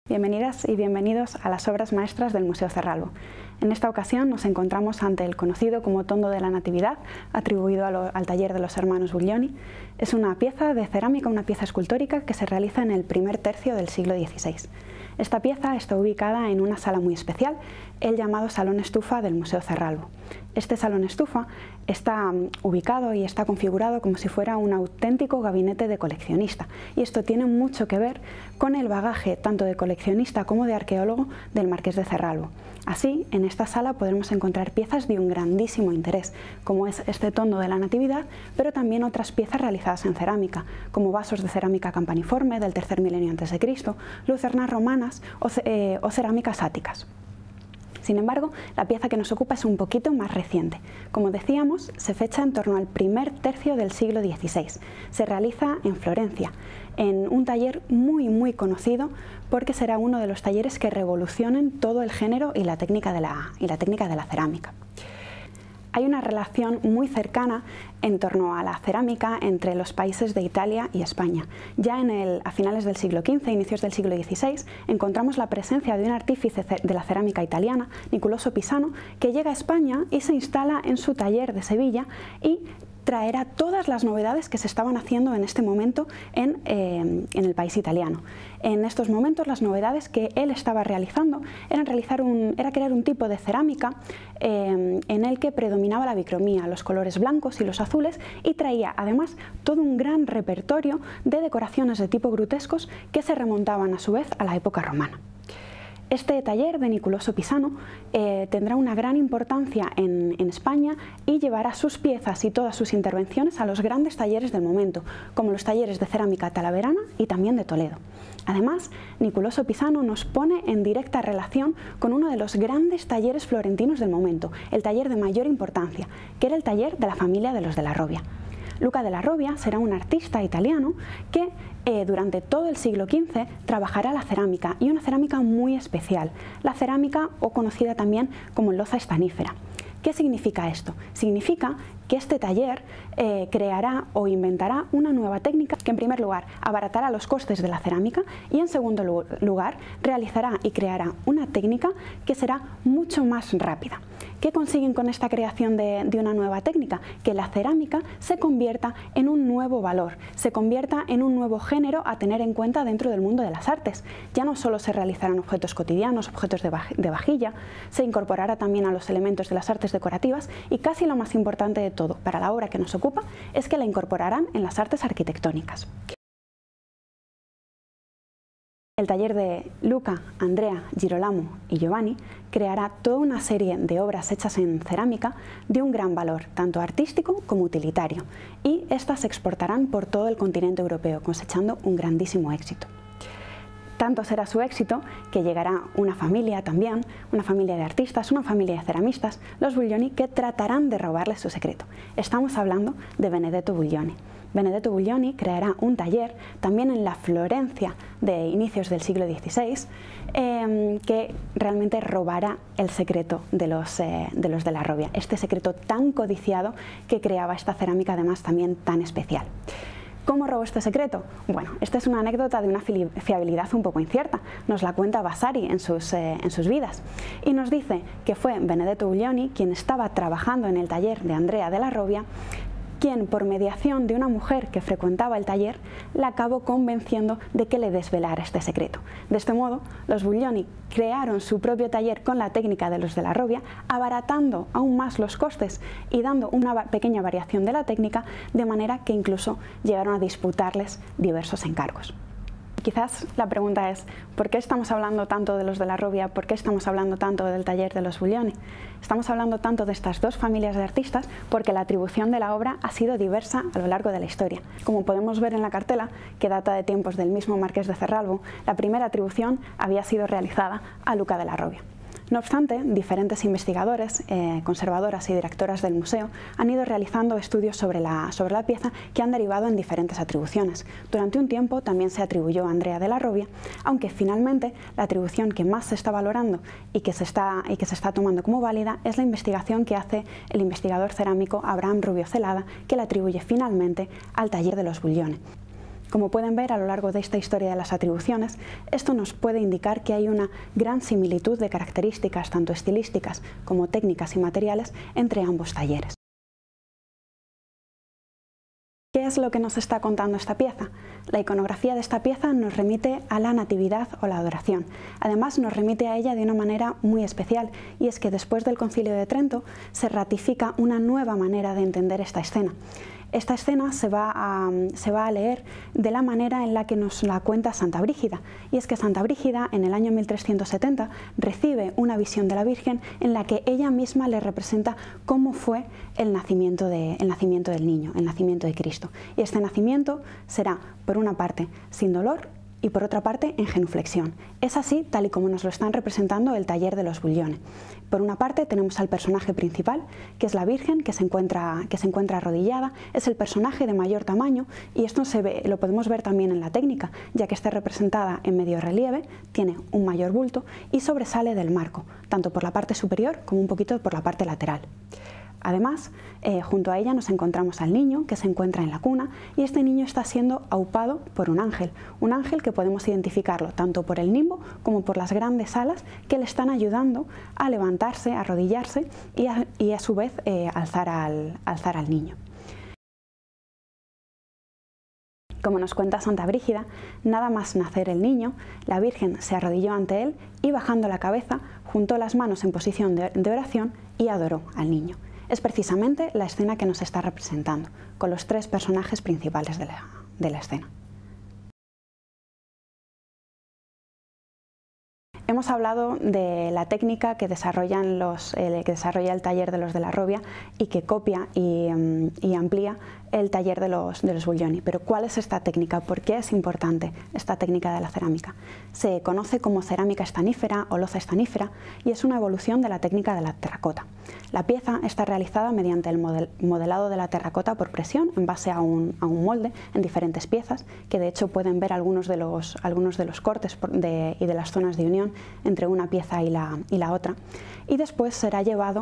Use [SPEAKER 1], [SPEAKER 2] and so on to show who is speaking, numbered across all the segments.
[SPEAKER 1] Bienvenidas y bienvenidos a las obras maestras del Museo Cerralbo. En esta ocasión nos encontramos ante el conocido como Tondo de la Natividad, atribuido al taller de los hermanos Buglioni. Es una pieza de cerámica, una pieza escultórica que se realiza en el primer tercio del siglo XVI. Esta pieza está ubicada en una sala muy especial, el llamado Salón Estufa del Museo Cerralbo. Este salón estufa está ubicado y está configurado como si fuera un auténtico gabinete de coleccionista, y esto tiene mucho que ver con el bagaje tanto de coleccionista como de arqueólogo del Marqués de Cerralbo. Así, en esta sala podremos encontrar piezas de un grandísimo interés, como es este Tondo de la Natividad, pero también otras piezas realizadas en cerámica, como vasos de cerámica campaniforme del tercer milenio antes de Cristo, lucernas romanas o cerámicas áticas. Sin embargo, la pieza que nos ocupa es un poquito más reciente. Como decíamos, se fecha en torno al primer tercio del siglo XVI. Se realiza en Florencia, en un taller muy conocido porque será uno de los talleres que revolucionen todo el género y la técnica de la cerámica. Hay una relación muy cercana en torno a la cerámica entre los países de Italia y España. Ya a finales del siglo XV, inicios del siglo XVI, encontramos la presencia de un artífice de la cerámica italiana, Nicoloso Pisano, que llega a España y se instala en su taller de Sevilla y traerá todas las novedades que se estaban haciendo en este momento en el país italiano. En estos momentos las novedades que él estaba realizando era crear un tipo de cerámica en el que predominaba la bicromía, los colores blancos y los azules, y traía además todo un gran repertorio de decoraciones de tipo grutescos que se remontaban a su vez a la época romana. Este taller de Nicoloso Pisano tendrá una gran importancia en España y llevará sus piezas y todas sus intervenciones a los grandes talleres del momento, como los talleres de cerámica talaverana y también de Toledo. Además, Nicoloso Pisano nos pone en directa relación con uno de los grandes talleres florentinos del momento, el taller de mayor importancia, que era el taller de la familia de los de la Robbia. Luca della Robbia será un artista italiano que durante todo el siglo XV trabajará la cerámica, y una cerámica muy especial, la cerámica o conocida también como loza estanífera. ¿Qué significa esto? Significa que este taller creará o inventará una nueva técnica que, en primer lugar, abaratará los costes de la cerámica y, en segundo lugar, realizará y creará una técnica que será mucho más rápida. ¿Qué consiguen con esta creación de una nueva técnica? Que la cerámica se convierta en un nuevo valor, se convierta en un nuevo género a tener en cuenta dentro del mundo de las artes. Ya no solo se realizarán objetos cotidianos, objetos de vajilla, se incorporará también a los elementos de las artes decorativas, y casi lo más importante de todo para la obra que nos ocupa es que la incorporarán en las artes arquitectónicas. El taller de Luca, Andrea, Girolamo y Giovanni creará toda una serie de obras hechas en cerámica de un gran valor, tanto artístico como utilitario, y estas se exportarán por todo el continente europeo, cosechando un grandísimo éxito. Tanto será su éxito que llegará una familia también, una familia de artistas, una familia de ceramistas, los Buglioni, que tratarán de robarles su secreto. Estamos hablando de Benedetto Buglioni. Benedetto Buglioni creará un taller también en la Florencia de inicios del siglo XVI que realmente robará el secreto de los de la Robbia, este secreto tan codiciado que creaba esta cerámica, además también tan especial. ¿Cómo robó este secreto? Bueno, esta es una anécdota de una fiabilidad un poco incierta. Nos la cuenta Vasari en sus vidas, y nos dice que fue Benedetto Buglioni quien estaba trabajando en el taller de Andrea della Robbia, quien, por mediación de una mujer que frecuentaba el taller, la acabó convenciendo de que le desvelara este secreto. De este modo, los Buglioni crearon su propio taller con la técnica de los de la Robbia, abaratando aún más los costes y dando una pequeña variación de la técnica, de manera que incluso llegaron a disputarles diversos encargos. Quizás la pregunta es, ¿por qué estamos hablando tanto de los de la Robbia? ¿Por qué estamos hablando tanto del taller de los Buglioni? Estamos hablando tanto de estas dos familias de artistas porque la atribución de la obra ha sido diversa a lo largo de la historia. Como podemos ver en la cartela, que data de tiempos del mismo Marqués de Cerralbo, la primera atribución había sido realizada a Luca della Robbia. No obstante, diferentes investigadores, conservadoras y directoras del museo han ido realizando estudios sobre la pieza que han derivado en diferentes atribuciones. Durante un tiempo también se atribuyó a Andrea della Robbia, aunque finalmente la atribución que más se está valorando y que se está tomando como válida es la investigación que hace el investigador cerámico Abraham Rubio Celada, que la atribuye finalmente al taller de los Buglioni. Como pueden ver a lo largo de esta historia de las atribuciones, esto nos puede indicar que hay una gran similitud de características tanto estilísticas como técnicas y materiales entre ambos talleres. ¿Qué es lo que nos está contando esta pieza? La iconografía de esta pieza nos remite a la natividad o la adoración. Además nos remite a ella de una manera muy especial, y es que después del Concilio de Trento se ratifica una nueva manera de entender esta escena. Esta escena se va a leer de la manera en la que nos la cuenta Santa Brígida, y es que Santa Brígida en el año 1370 recibe una visión de la Virgen en la que ella misma le representa cómo fue el nacimiento del niño, el nacimiento de Cristo. Y este nacimiento será, por una parte, sin dolor y por otra parte en genuflexión. Es así tal y como nos lo están representando el taller de los Buglione. Por una parte tenemos al personaje principal, que es la Virgen, que se encuentra arrodillada. Es el personaje de mayor tamaño, y esto lo podemos ver también en la técnica, ya que está representada en medio relieve, tiene un mayor bulto y sobresale del marco, tanto por la parte superior como un poquito por la parte lateral. Además, junto a ella nos encontramos al niño, que se encuentra en la cuna, y este niño está siendo aupado por un ángel que podemos identificarlo tanto por el nimbo como por las grandes alas que le están ayudando a levantarse, a arrodillarse y a su vez alzar al niño. Como nos cuenta Santa Brígida, nada más nacer el niño, la Virgen se arrodilló ante él y, bajando la cabeza, juntó las manos en posición de oración y adoró al niño. Es precisamente la escena que nos está representando, con los tres personajes principales de la escena. Hemos hablado de la técnica que desarrolla el taller de los de la Robbia y que copia y amplía el taller de los Buglioni. Pero ¿cuál es esta técnica? ¿Por qué es importante esta técnica de la cerámica? Se conoce como cerámica estanífera o loza estanífera y es una evolución de la técnica de la terracota. La pieza está realizada mediante el modelado de la terracota por presión en base a un molde en diferentes piezas, que de hecho pueden ver algunos de los cortes y de las zonas de unión entre una pieza y la otra, y después será llevado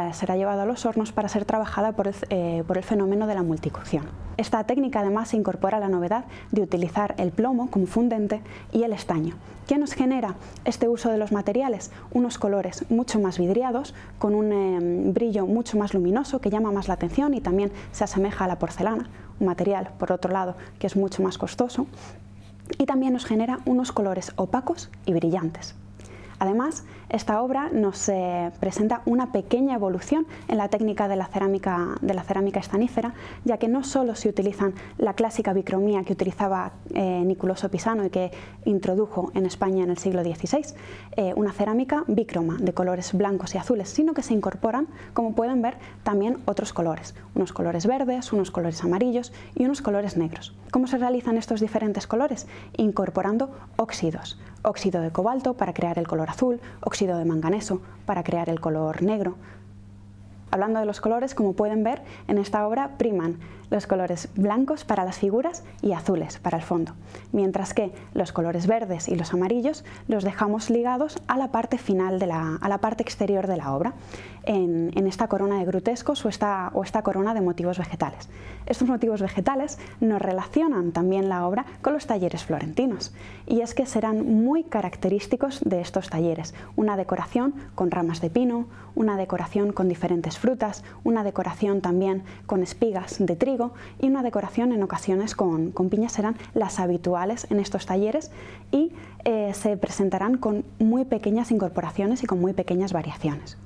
[SPEAKER 1] a los hornos para ser trabajada por el fenómeno de la multicocción. Esta técnica además incorpora la novedad de utilizar el plomo como fundente y el estaño. ¿Qué nos genera este uso de los materiales? Unos colores mucho más vidriados, con un brillo mucho más luminoso que llama más la atención y también se asemeja a la porcelana, un material, por otro lado, que es mucho más costoso, y también nos genera unos colores opacos y brillantes. Además, esta obra nos presenta una pequeña evolución en la técnica de la cerámica estanífera, ya que no solo se utilizan la clásica bicromía que utilizaba Niculoso Pisano y que introdujo en España en el siglo XVI, una cerámica bícroma de colores blancos y azules, sino que se incorporan, como pueden ver, también otros colores, unos colores verdes, unos colores amarillos y unos colores negros. ¿Cómo se realizan estos diferentes colores? Incorporando óxidos. Óxido de cobalto para crear el color azul, óxido de manganeso para crear el color negro. Hablando de los colores, como pueden ver, en esta obra priman los colores blancos para las figuras y azules para el fondo, mientras que los colores verdes y los amarillos los dejamos ligados a la parte final a la parte exterior de la obra, en esta corona de grutescos o esta corona de motivos vegetales. Estos motivos vegetales nos relacionan también la obra con los talleres florentinos, y es que serán muy característicos de estos talleres: una decoración con ramas de pino, una decoración con diferentes frutas, una decoración también con espigas de trigo y una decoración en ocasiones con piñas serán las habituales en estos talleres, y se presentarán con muy pequeñas incorporaciones y con muy pequeñas variaciones.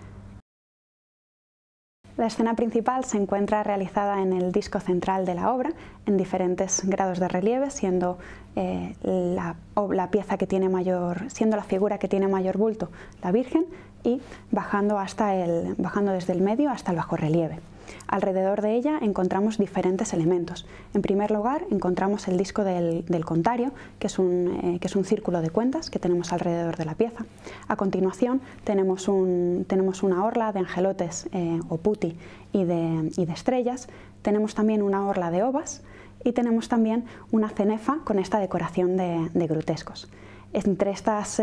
[SPEAKER 1] La escena principal se encuentra realizada en el disco central de la obra, en diferentes grados de relieve, siendo la pieza que tiene siendo la figura que tiene mayor bulto la Virgen, y bajando desde el medio hasta el bajo relieve. Alrededor de ella encontramos diferentes elementos. En primer lugar encontramos el disco del contario, que es un círculo de cuentas que tenemos alrededor de la pieza. A continuación tenemos una orla de angelotes o putti y de estrellas. Tenemos también una orla de ovas y tenemos también una cenefa con esta decoración de grutescos. Entre estas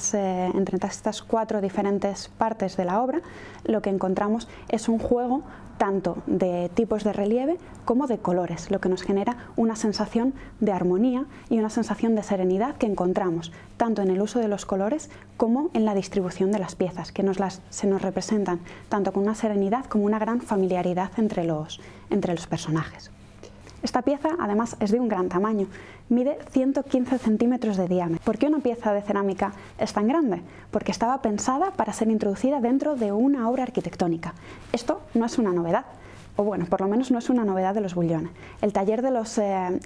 [SPEAKER 1] cuatro diferentes partes de la obra, lo que encontramos es un juego tanto de tipos de relieve como de colores, lo que nos genera una sensación de armonía y una sensación de serenidad que encontramos tanto en el uso de los colores como en la distribución de las piezas, que se nos representan tanto con una serenidad como una gran familiaridad entre los personajes. Esta pieza además es de un gran tamaño, mide 115 centímetros de diámetro. ¿Por qué una pieza de cerámica es tan grande? Porque estaba pensada para ser introducida dentro de una obra arquitectónica. Esto no es una novedad, o bueno, por lo menos no es una novedad de los Buglione. El taller de los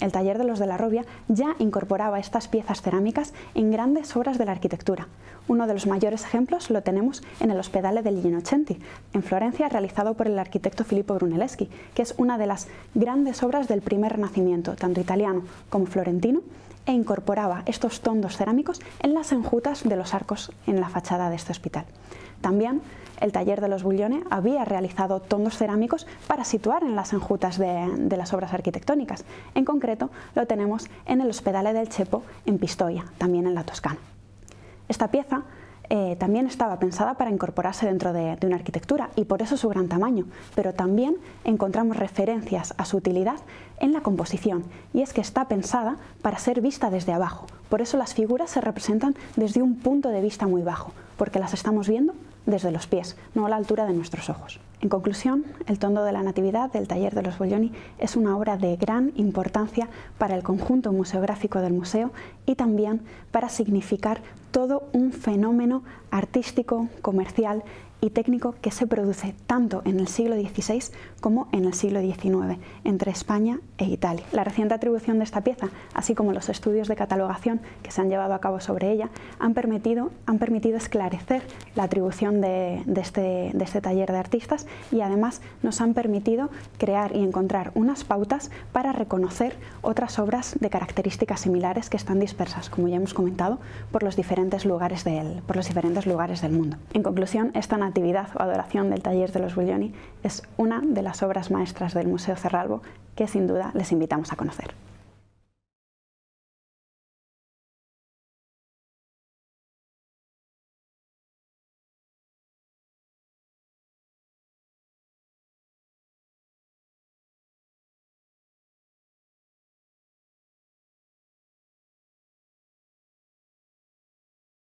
[SPEAKER 1] de la Robbia ya incorporaba estas piezas cerámicas en grandes obras de la arquitectura. Uno de los mayores ejemplos lo tenemos en el Ospedale degli Innocenti, en Florencia, realizado por el arquitecto Filippo Brunelleschi, que es una de las grandes obras del primer Renacimiento, tanto italiano como florentino, e incorporaba estos tondos cerámicos en las enjutas de los arcos en la fachada de este hospital. También el taller de los Buglione había realizado tondos cerámicos para situar en las enjutas de las obras arquitectónicas. En concreto, lo tenemos en el Ospedale del Chepo en Pistoia, también en la Toscana. Esta pieza también estaba pensada para incorporarse dentro de una arquitectura y por eso su gran tamaño, pero también encontramos referencias a su utilidad en la composición, y es que está pensada para ser vista desde abajo. Por eso las figuras se representan desde un punto de vista muy bajo, porque las estamos viendo desde los pies, no a la altura de nuestros ojos. En conclusión, el Tondo de la Natividad del taller de los Buglioni es una obra de gran importancia para el conjunto museográfico del museo y también para significar todo un fenómeno artístico, comercial y técnico que se produce tanto en el siglo XVI como en el siglo XIX entre España e Italia. La reciente atribución de esta pieza, así como los estudios de catalogación que se han llevado a cabo sobre ella, han permitido esclarecer la atribución de este taller de artistas y además nos han permitido crear y encontrar unas pautas para reconocer otras obras de características similares que están dispersas, como ya hemos comentado, por los diferentes lugares del mundo. En conclusión, esta Natividad o Adoración del taller de los Buglioni es una de las obras maestras del Museo Zerralbo que sin duda les invitamos a conocer.